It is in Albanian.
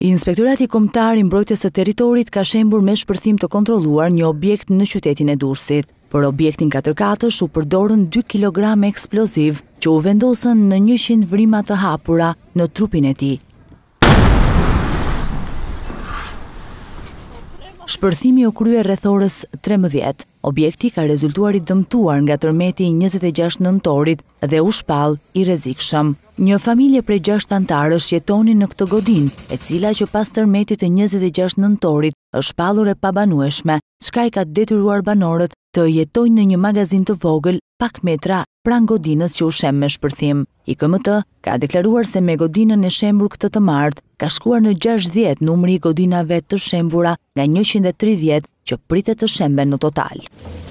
Inspektorati Kombëtar i Mbrojtjes së Territorit ka shembur me shpërthim të kontrolluar një objekt në qytetin e Durrësit. Për objektin 4x4 u përdorën 2 kg eksploziv që u vendosën në 100 vrima të hapura në trupin e tij. Shpërthimi u krye rreth orës 13. Objekti ka rezultuar i dëmtuar nga tërmeti i 26 nëntorit dhe u shpall i rrezikshëm. Një familje prej 6 antarësh jetonin në këtë godinë, e cila që pas tërmetit të 26 nëntorit është shpallur e pabanueshme, çka i ka detyruar banorët të jetojnë në një magazin të vogël pak metra pranë godinës që u shem me shpërthim. IKMT ka deklaruar se me godinën e shembur këtë të martë ka shkuar në 60 numri i godinave të shembura nga 130 që pritet të shemben në total.